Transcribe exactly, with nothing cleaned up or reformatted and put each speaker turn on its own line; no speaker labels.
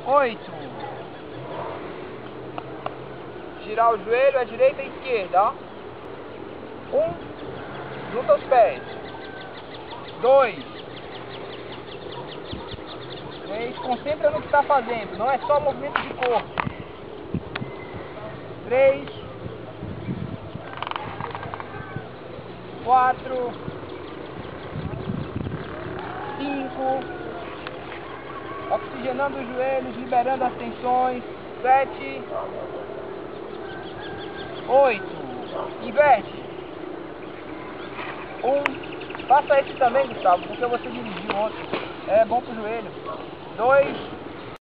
Oito. Girar o joelho à direita e à esquerda, ó. Um. Junta os pés. Dois. Três. Concentra no que está fazendo. Não é só movimento de corpo. Três. Quatro. Cinco. Oxigenando os joelhos, liberando as tensões. Sete. Oito. Inverte. Um. Faça esse também, Gustavo, porque você dirigiu ontem. É bom pro joelho. Dois.